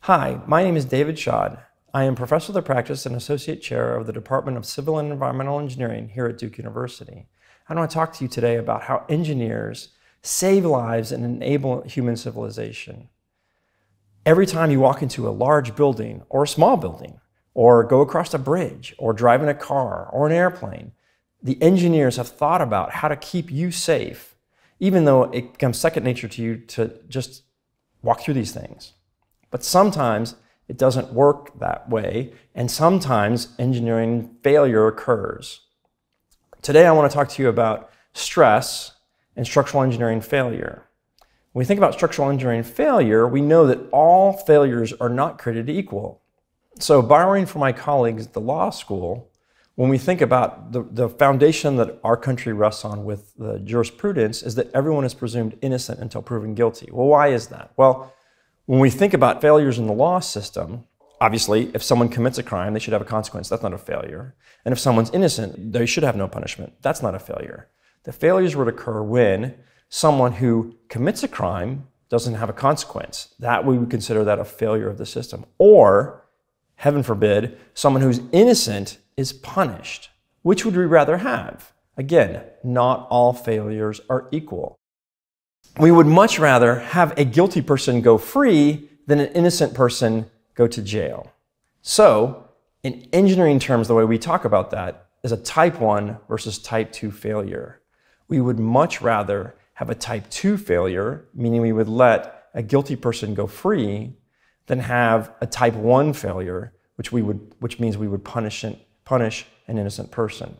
Hi, my name is David Schaad. I am Professor of Practice and Associate Chair of the Department of Civil and Environmental Engineering here at Duke University. I want to talk to you today about how engineers save lives and enable human civilization. Every time you walk into a large building or a small building, or go across a bridge, or drive in a car or an airplane, the engineers have thought about how to keep you safe, even though it becomes second nature to you to just walk through these things. But sometimes it doesn't work that way, and sometimes engineering failure occurs. Today I want to talk to you about stress and structural engineering failure. When we think about structural engineering failure, we know that all failures are not created equal. So borrowing from my colleagues at the law school, when we think about the foundation that our country rests on with the jurisprudence is that everyone is presumed innocent until proven guilty. Well, why is that? Well, when we think about failures in the law system, obviously, if someone commits a crime, they should have a consequence. That's not a failure. And if someone's innocent, they should have no punishment. That's not a failure. The failures would occur when someone who commits a crime doesn't have a consequence. That we would consider that a failure of the system. Or, heaven forbid, someone who's innocent is punished. Which would we rather have? Again, not all failures are equal. We would much rather have a guilty person go free than an innocent person go to jail. So, in engineering terms, the way we talk about that is a type 1 versus type 2 failure. We would much rather have a type 2 failure, meaning we would let a guilty person go free, than have a type 1 failure, which means we would punish an innocent person.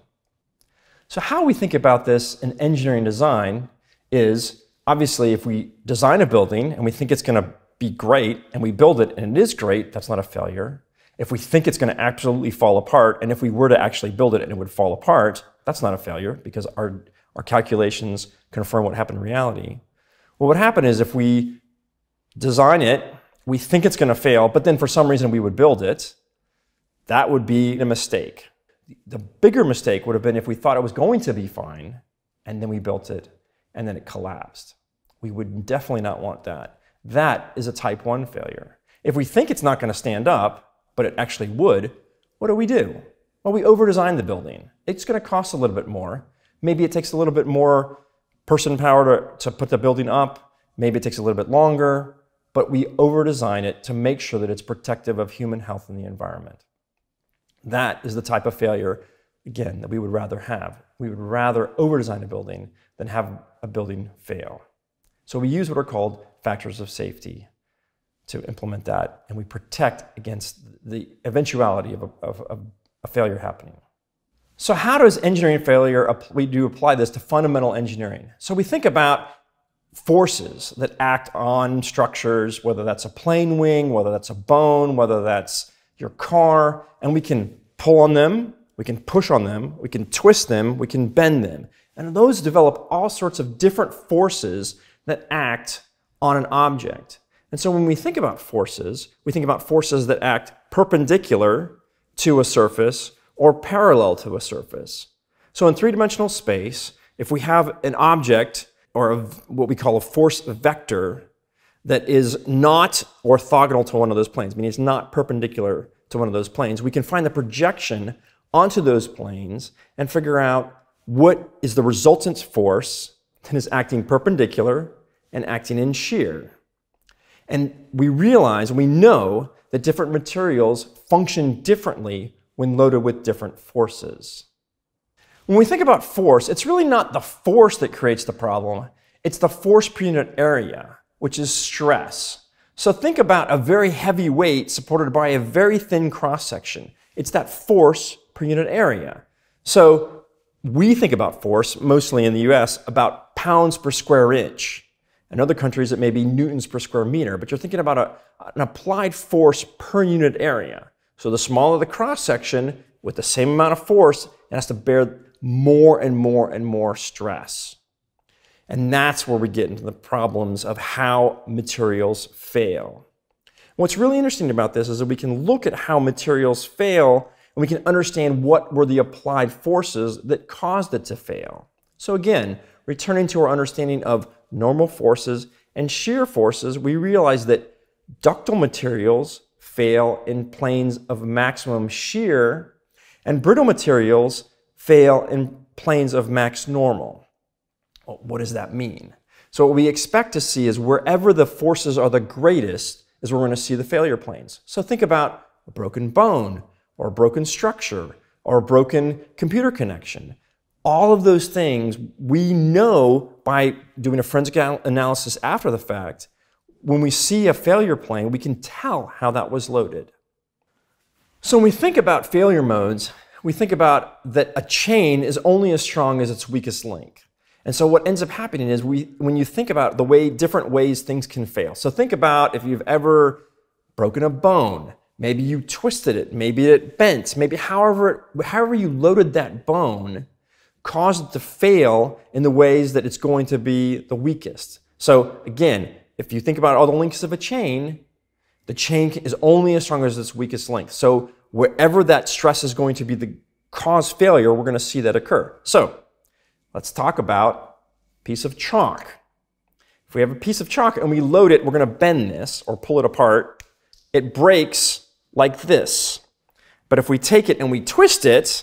So how we think about this in engineering design is, obviously, if we design a building and we think it's going to be great and we build it and it is great, that's not a failure. If we think it's going to absolutely fall apart, and if we were to actually build it and it would fall apart, that's not a failure because our calculations confirm what happened in reality. What would happen is if we design it, we think it's going to fail, but then for some reason we would build it, that would be a mistake. The bigger mistake would have been if we thought it was going to be fine and then we built it and then it collapsed. We would definitely not want that. That is a type 1 failure. If we think it's not going to stand up, but it actually would, what do? Well, we over-design the building. It's going to cost a little bit more. Maybe it takes a little bit more person power to put the building up. Maybe it takes a little bit longer, but we over-design it to make sure that it's protective of human health and the environment. That is the type of failure, again, that we would rather have. We would rather over-design a building than have a building fail. So we use what are called factors of safety to implement that, and we protect against the eventuality of a failure happening. So how does engineering failure, we do apply this to fundamental engineering? So we think about forces that act on structures, whether that's a plane wing, whether that's a bone, whether that's your car, and we can pull on them, we can push on them, we can twist them, we can bend them. And those develop all sorts of different forces that act on an object. And so when we think about forces, we think about forces that act perpendicular to a surface or parallel to a surface. So in three-dimensional space, if we have an object or what we call a force vector that is not orthogonal to one of those planes, meaning it's not perpendicular to one of those planes, we can find the projection onto those planes and figure out what is the resultant force that is acting perpendicular and acting in shear. And we realize, we know that different materials function differently when loaded with different forces. When we think about force, it's really not the force that creates the problem, it's the force per unit area, which is stress. So think about a very heavy weight supported by a very thin cross-section. It's that force per unit area. So we think about force, mostly in the US, about pounds per square inch. In other countries, it may be newtons per square meter, but you're thinking about an applied force per unit area. So the smaller the cross-section, with the same amount of force, it has to bear more and more and more stress. And that's where we get into the problems of how materials fail. What's really interesting about this is that we can look at how materials fail and we can understand what were the applied forces that caused it to fail. So again, returning to our understanding of normal forces and shear forces, we realize that ductile materials fail in planes of maximum shear, and brittle materials fail in planes of max normal. Well, what does that mean? So what we expect to see is wherever the forces are the greatest is where we're going to see the failure planes. So think about a broken bone, or a broken structure, or a broken computer connection. All of those things we know by doing a forensic analysis after the fact. When we see a failure plane, we can tell how that was loaded. So when we think about failure modes, we think about that a chain is only as strong as its weakest link. And so what ends up happening is when you think about different ways things can fail. So think about if you've ever broken a bone. Maybe you twisted it, maybe it bent, maybe however you loaded that bone caused it to fail in the ways that it's going to be the weakest. So again, if you think about all the links of a chain, the chain is only as strong as its weakest link. So wherever that stress is going to be the cause failure, we're going to see that occur. So let's talk about a piece of chalk. If we have a piece of chalk and we load it, we're going to bend this or pull it apart. It breaks like this. But if we take it and we twist it,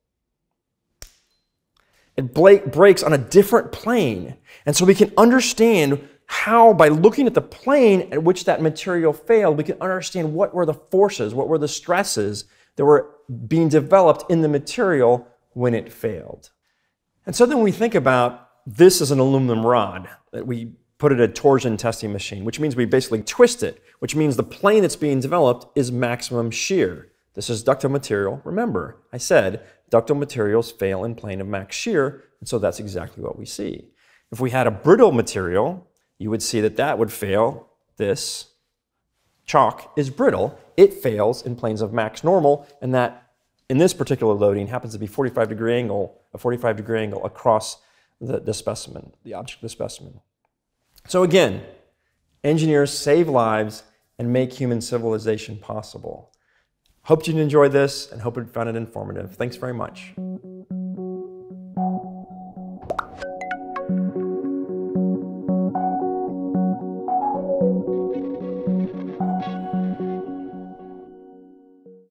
it breaks on a different plane. And so we can understand how, by looking at the plane at which that material failed, we can understand what were the forces, what were the stresses that were being developed in the material when it failed. And so then we think about this as an aluminum rod that we put in a torsion testing machine, which means we basically twist it, which means the plane that's being developed is maximum shear. This is ductile material. Remember, I said ductile materials fail in plane of max shear, and so that's exactly what we see. If we had a brittle material, you would see that that would fail. This chalk is brittle. It fails in planes of max normal, and that in this particular loading happens to be a 45-degree angle across the specimen, the object of the specimen. So again, engineers save lives and make human civilization possible. Hope you enjoyed this and hope you found it informative. Thanks very much.